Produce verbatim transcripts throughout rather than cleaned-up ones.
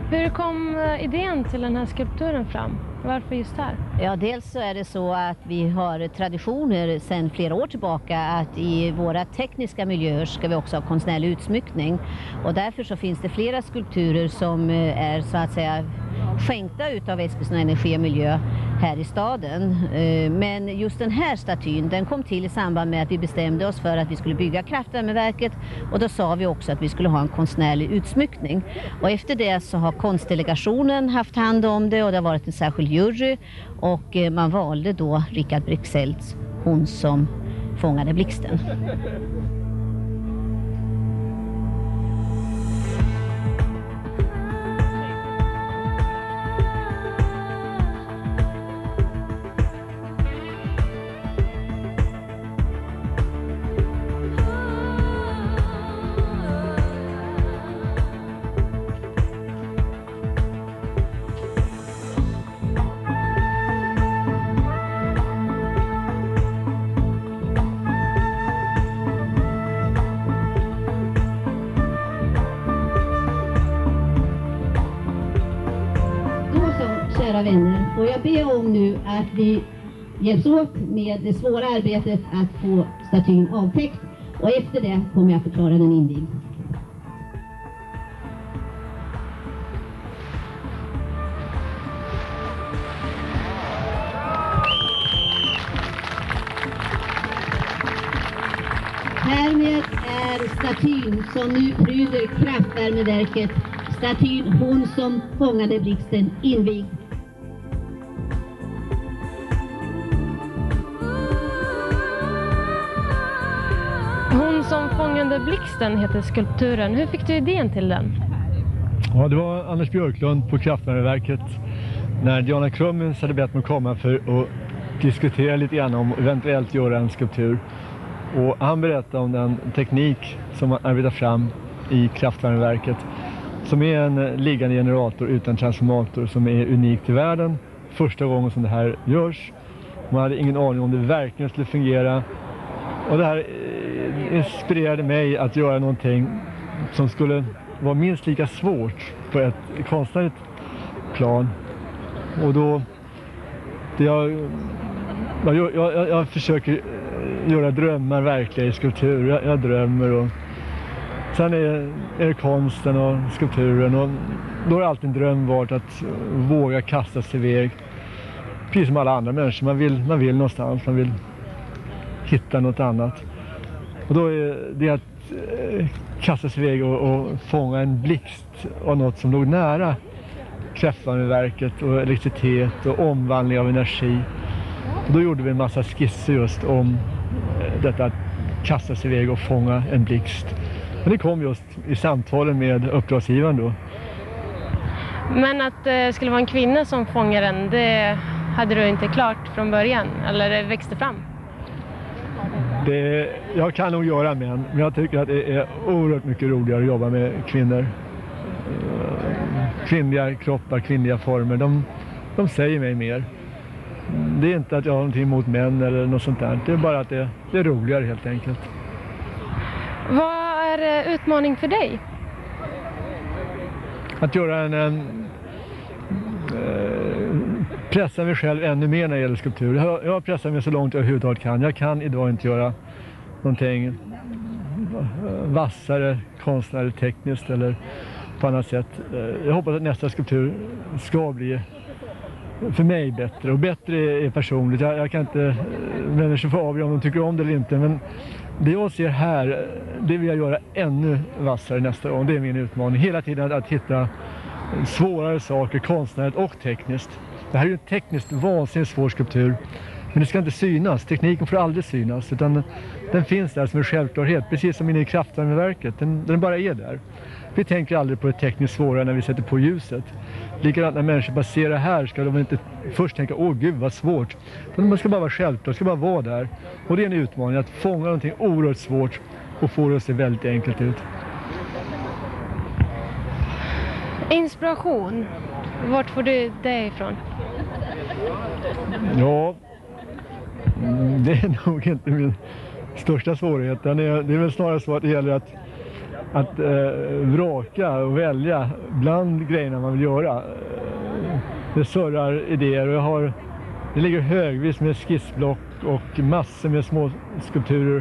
Hur kom idén till den här skulpturen fram? Varför just här? Ja, dels så är det så att vi har traditioner sedan flera år tillbaka att i våra tekniska miljöer ska vi också ha konstnärlig utsmyckning. Och därför så finns det flera skulpturer som är så att säga skänkta utav Eskilstuna Energi och Miljö här i staden. Men just den här statyn, den kom till i samband med att vi bestämde oss för att vi skulle bygga kraftvärmeverket, och då sa vi också att vi skulle ha en konstnärlig utsmyckning. Och efter det så har konstdelegationen haft hand om det, och det har varit en särskild jury, och man valde då Richard Brixelds Hon som fångade blixten. Kära vänner, får jag be om nu att vi hjälps åt med det svåra arbetet att få statyn avtäckt, och efter det kommer jag förklara den invigd. Härmed är statyn som nu pryder kraftvärmeverket, statyn Hon som fångade blixten, invigd. Hon som fångade blixten heter skulpturen. Hur fick du idén till den? Ja, det var Anders Björklund på kraftvärmeverket. När Diana Krummins hade bett mig komma för att diskutera lite grann om eventuellt göra en skulptur. Och han berättade om den teknik som man arbetar fram i kraftvärmeverket, som är en liggande generator utan transformator som är unik i världen. Första gången som det här görs. Man hade ingen aning om det verkligen skulle fungera. Och det här inspirerade mig att göra någonting som skulle vara minst lika svårt på ett konstnärligt plan. Och då det jag, jag, jag, jag försöker göra drömmar verkliga i skulptur. Jag, jag drömmer, och sen är, är det konsten och skulpturen, och då har alltid en dröm varit att våga kasta sig iväg. Precis som alla andra människor, man vill, man vill någonstans, man vill hitta något annat. Och då är det att eh, kasta sig iväg och, och fånga en blixt av något som låg nära kraftvärmeverket och elektricitet och omvandling av energi. Och då gjorde vi en massa skisser just om eh, detta att kasta sig iväg och fånga en blixt. Men det kom just i samtalen med uppdragsgivaren då. Men att det skulle vara en kvinna som fångar den, det hade du inte klart från början, eller det växte fram? Det, jag kan nog göra män, men jag tycker att det är oerhört mycket roligare att jobba med kvinnor. Kvinnliga kroppar, kvinnliga former, de, de säger mig mer. Det är inte att jag har någonting emot män eller något sånt där, det är bara att det, det är roligare helt enkelt. Vad är utmaning för dig? Att göra en... en pressa mig själv ännu mer när det gäller skulptur. Jag, jag pressar mig så långt jag överhuvudtaget kan. Jag kan idag inte göra någonting vassare, konstnärligt, tekniskt eller på annat sätt. Jag hoppas att nästa skulptur ska bli för mig bättre. Och bättre är personligt. Jag, jag kan inte... Människor får avgöra om de tycker om det eller inte. Men det jag ser här, det vill jag göra ännu vassare nästa gång. Det är min utmaning. Hela tiden att, att hitta svårare saker, konstnärligt och tekniskt. Det här är ju en tekniskt vansinnigt svår skulptur, men det ska inte synas. Tekniken får aldrig synas, utan den finns där som en självklarhet, precis som inne i kraftvärmeverket. Den, den bara är där. Vi tänker aldrig på det tekniskt svåra när vi sätter på ljuset. Likadant när människor bara ser det här ska de inte först tänka, åh gud vad svårt. Men man ska bara vara självklart, det ska bara vara där. Och det är en utmaning att fånga någonting oerhört svårt och få det att se väldigt enkelt ut. Inspiration, vart får du det ifrån? Ja, det är nog inte min största svårighet. Det är, det är väl snarare så att det gäller att, att eh, vraka och välja bland grejerna man vill göra. Det surrar idéer och jag har, det ligger högvis med skissblock och massor med små skulpturer.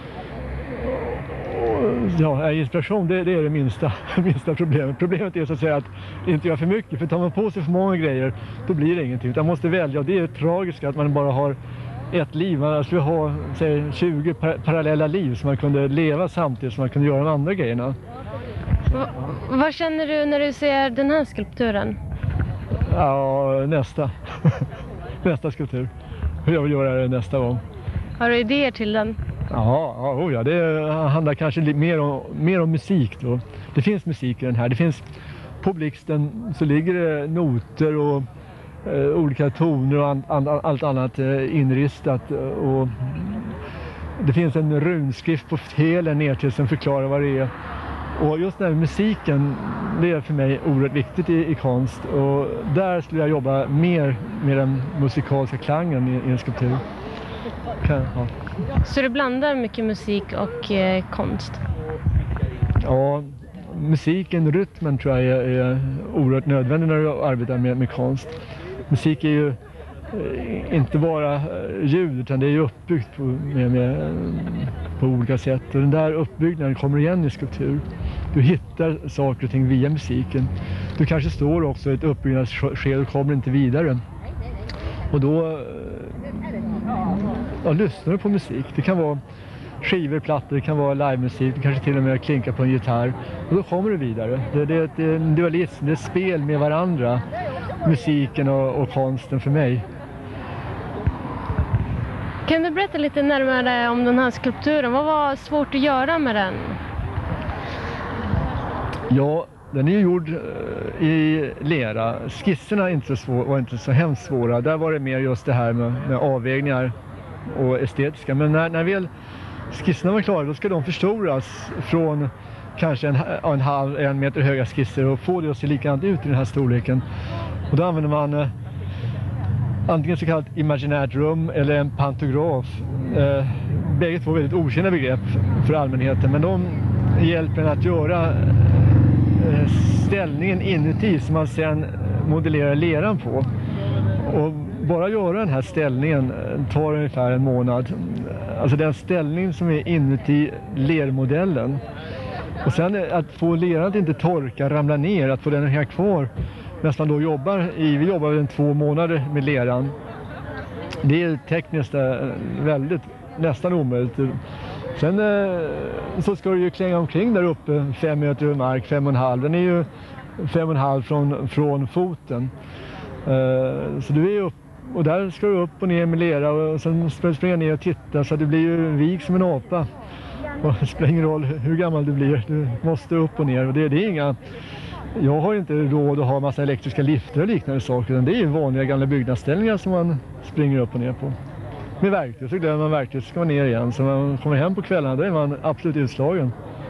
Ja, inspiration det, det är det minsta, minsta problemet. Problemet är så att säga att inte göra för mycket, för tar man på sig för många grejer då blir det ingenting. Man måste välja, och det är tragiskt att man bara har ett liv. Man skulle ha säg, tjugo par parallella liv som man kunde leva samtidigt som man kunde göra de andra grejerna. Va, vad känner du när du ser den här skulpturen? Ja, nästa. nästa skulptur. Hur jag vill göra det nästa gång. Har du idéer till den? Ja, oh ja, det handlar kanske lite mer om, mer om musik då. Det finns musik i den här. Det finns, på blixten så ligger det noter och eh, olika toner och an, an, allt annat eh, inristat. Och det finns en runskrift på helen ner till som förklarar vad det är. Och just den här musiken, det är för mig oerhört viktigt i, i konst. Och där skulle jag jobba mer med den musikaliska klangen i, i en skulptur. Kan, ja. Så du blandar mycket musik och eh, konst? Ja, musiken, rytmen tror jag är, är oerhört nödvändig när du arbetar med, med konst. Musik är ju eh, inte bara ljud utan det är ju uppbyggt på, med, med, på olika sätt. Och den där uppbyggnaden kommer igen i skulptur. Du hittar saker och ting via musiken. Du kanske står också i ett uppbyggnadsskede och kommer inte vidare. Och då ja, lyssnar du på musik. Det kan vara skivor, plattor, det kan vara livemusik, det kanske till och med klinkar på en gitarr. Och då kommer du vidare. Det, det, det är en dualism, det är ett spel med varandra. Musiken och, och konsten för mig. Kan du berätta lite närmare om den här skulpturen? Vad var svårt att göra med den? Ja, den är ju gjord i lera. Skisserna är inte så svår, var inte så hemskt svåra. Där var det mer just det här med, med avvägningar och estetiska. Men när, när väl skisserna var klara då ska de förstoras från kanske en, en halv, en meter höga skisser och få det att se likadant ut i den här storleken. Och då använder man eh, antingen så kallat imaginärt rum eller en pantograf. Eh, bägge två väldigt okända begrepp för allmänheten, men de hjälper en att göra eh, ställningen inuti som man sen modellerar leran på. Och bara göra den här ställningen tar ungefär en månad. Alltså den ställning som är inuti lermodellen. Och sen att få leran att inte torka, ramla ner, att få den här kvar. Nästan då jobbar i, vi jobbar en två månader med leran. Det är tekniskt väldigt, nästan omöjligt. Sen så ska du ju klänga omkring där uppe fem meter ur mark, fem och en halv. Den är ju fem och en halv från, från foten. Så du är upp, och där ska du upp och ner med lera och sen springa ner och titta så att du blir ju vig som en apa. Och det spelar ingen roll hur gammal du blir, du måste upp och ner. Och det, det är inga, jag har inte råd att ha massa elektriska lifter och liknande saker. Det är ju vanliga gamla byggnadsställningar som man springer upp och ner på. Med verktyg, så glömmer man verktyg så ska man ner igen. Så när man kommer hem på kvällarna då är man absolut utslagen.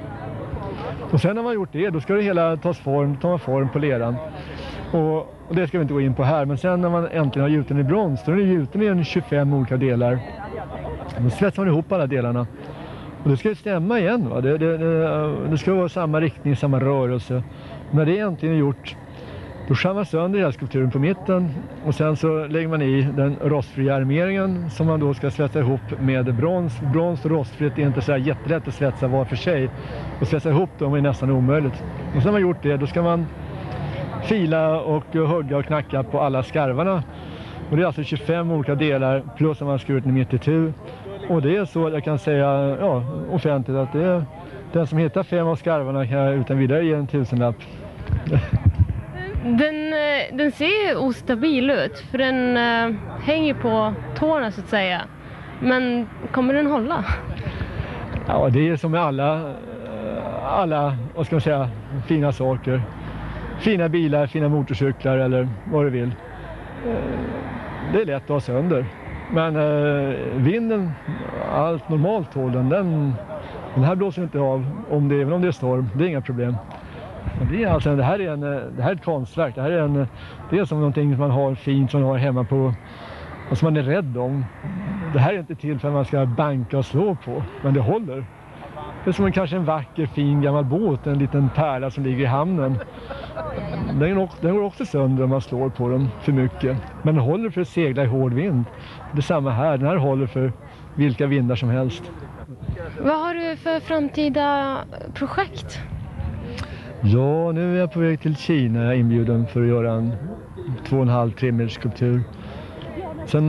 Och sen när man gjort det, då ska det hela tas form, ta form på leran. Och, och det ska vi inte gå in på här, men sen när man äntligen har gjuten i brons, då är det gjuten i en tjugofem olika delar. Då svetsar man ihop alla delarna. Och det ska ju stämma igen, va? Det, det, det, det ska vara samma riktning, samma rörelse. Och när det äntligen är gjort, då skär man sönder hela skulpturen på mitten. Och sen så lägger man i den rostfria armeringen som man då ska svetsa ihop med brons. Brons och rostfritt är inte så här jättelätt att svetsa var för sig. Och svetsa ihop dem är nästan omöjligt. Och sen har man gjort det, då ska man fila och hugga och knacka på alla skarvarna. Och det är alltså tjugofem olika delar plus att man skurit den mitt i tu. Och det är så att jag kan säga ja, offentligt att det är den som hittar fem av skarvarna kan jag utan vidare ge en tusenlapp. Den, den ser ju ostabil ut för den uh, hänger på tårna så att säga. Men kommer den hålla? Ja, det är som med alla, alla vad ska man säga, fina saker. Fina bilar, fina motorcyklar eller vad du vill. Det är lätt att ha sönder. Men eh, vinden, allt normalt håll den, den, den här blåser inte av om det, även om det är storm. Det är inga problem. Men det, är alltså, det, här är en, det här är ett konstverk. Det här är, en, det är som någonting som man har fint som man har hemma på och som man är rädd om. Det här är inte till för att man ska banka och slå på, men det håller. Det är som kanske en vacker, fin gammal båt, en liten pärla som ligger i hamnen. Den, den går också sönder om man slår på den för mycket. Men den håller för att segla i hård vind. Det är samma här, den här håller för vilka vindar som helst. Vad har du för framtida projekt? Ja, nu är jag på väg till Kina. Jag är inbjuden för att göra en två och en halv, tre meters skulptur. Sen,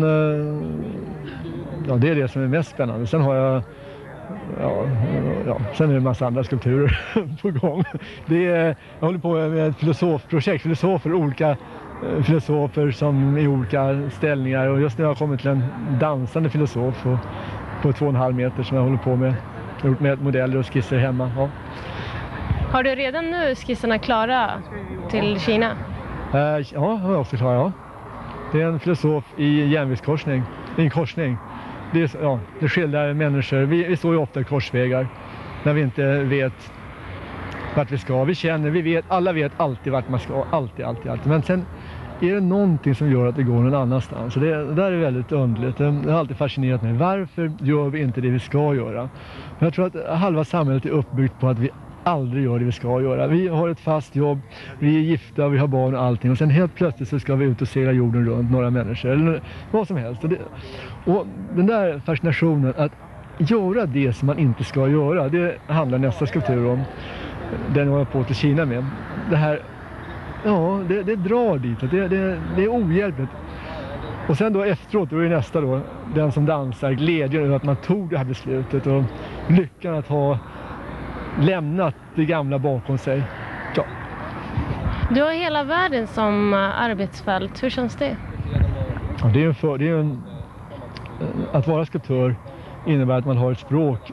ja, det är det som är mest spännande. Sen har jag, ja, ja sen är det en massa andra skulpturer på gång. Det är, jag håller på med ett filosofprojekt, filosofer, olika filosofer som i olika ställningar. Och just nu har jag kommit till en dansande filosof och, på två och en halv meter som jag håller på med. Jag har gjort med modeller och skisser hemma. Ja. Har du redan nu skisserna klara till Kina? Uh, ja, har jag också klara, ja. Det är en filosof i järnvägskorsning. Det är en korsning. Det, är, ja, det skildrar människor. Vi, vi står ju ofta i korsvägar när vi inte vet vart vi ska. Vi känner, vi vet, alla vet alltid vart man ska. Alltid, alltid, alltid. Men sen är det någonting som gör att det går någon annanstans. Så det, det där är väldigt underligt. Det har alltid fascinerat mig. Varför gör vi inte det vi ska göra? Men jag tror att halva samhället är uppbyggt på att vi aldrig gör det vi ska göra. Vi har ett fast jobb, vi är gifta, vi har barn och allting. Och sen helt plötsligt så ska vi ut och segla jorden runt, några människor. Eller vad som helst. Och, det, och den där fascinationen att göra det som man inte ska göra, det handlar nästa skulptur om. Den jag har på till Kina med. Det här, ja, det, det drar dit. Det, det, det är ohjälpligt. Och sen då efteråt, då är nästa då, den som dansar, glädjen över att man tog det här beslutet och lyckan att ha lämnat det gamla bakom sig. Ja. Du har hela världen som arbetsfält. Hur känns det? Ja, det är en för, det är en, att vara skulptör innebär att man har ett språk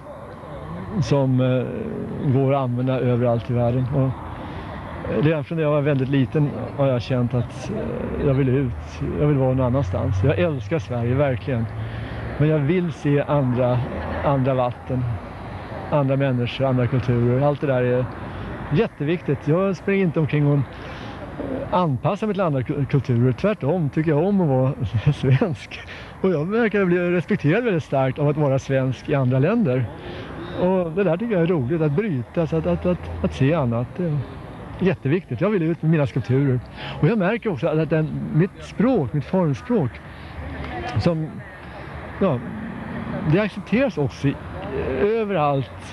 som eh, går att använda överallt i världen. Och redan från när jag var väldigt liten har jag känt att eh, jag vill ut. Jag vill vara någon annanstans. Jag älskar Sverige, verkligen. Men jag vill se andra, andra vatten. Andra människor, andra kulturer. Allt det där är jätteviktigt. Jag springer inte omkring och anpassar mig till andra kulturer. Tvärtom tycker jag om att vara svensk. Och jag verkar bli respekterad väldigt starkt av att vara svensk i andra länder. Och det där tycker jag är roligt, att bryta, att, att, att, att se annat. Det är jätteviktigt. Jag vill ut med mina skulpturer. Och jag märker också att den, mitt språk, mitt formspråk, som, ja, det accepteras också i, överallt.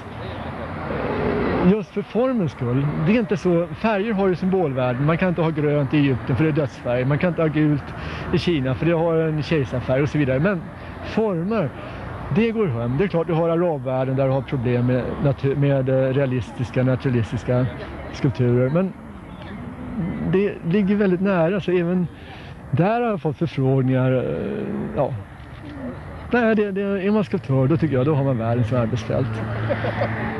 Just för formens skull. Det är inte så, färger har ju symbolvärden. Man kan inte ha grönt i Egypten för det är dödsfärg. Man kan inte ha gult i Kina för det har en kejsarfärg och så vidare. Men former, det går hem. Det är klart du har arabvärlden där du har problem med, natur, med realistiska, naturalistiska skulpturer. Men det ligger väldigt nära, så även där har jag fått förfrågningar. Ja. Nej, det, det, är man skulptör, då tycker jag då har man världens arbetsfält.